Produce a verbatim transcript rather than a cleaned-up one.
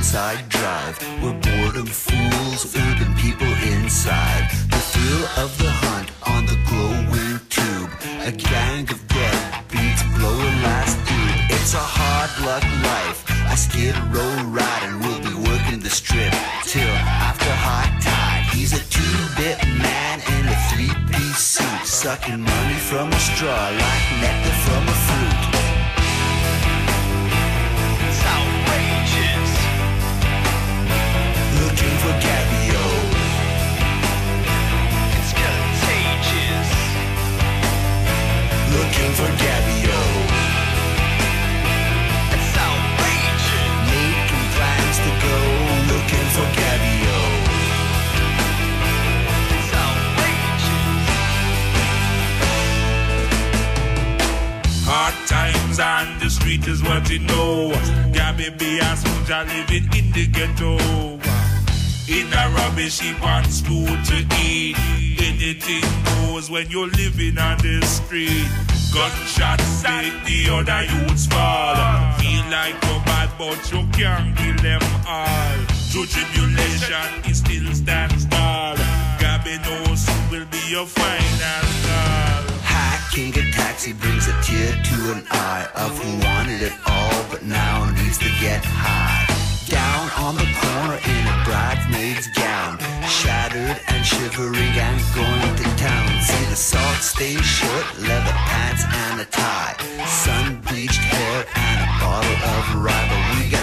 Riverside Drive. We're boredom fools, urban people inside. The thrill of the hunt on the glowing tube. A gang of deadbeats blow a last dude. It's a hard luck life. I skid row ride and we'll be working the strip till after high tide. He's a two-bit man in a three-piece suit, sucking money from a straw like nectar from a fruit. It's outrageous. Looking for Gabby-O. It's contagious. Looking for Gabby-O. It's outrageous. Making plans to go. Looking for Gabby-O. It's outrageous. Hard times on the street is what you know. Gabby be a soldier living in the ghetto. In a rubbish heap wants food to eat. Anything goes when you're living on the street. Gunshots make the other youths fall. Feel like you're bad but you can't kill them all. Through tribulation he still stands tall. Gabby knows he will be your final call. Hacking a taxi brings a tear to an eye of who wanted it all but now needs to get high. Down on the corner in a bridesmaid's gown, shattered and shivering and going to town. See the salt stays short, leather pants and a tie, sun bleached hair and a bottle of rye. But we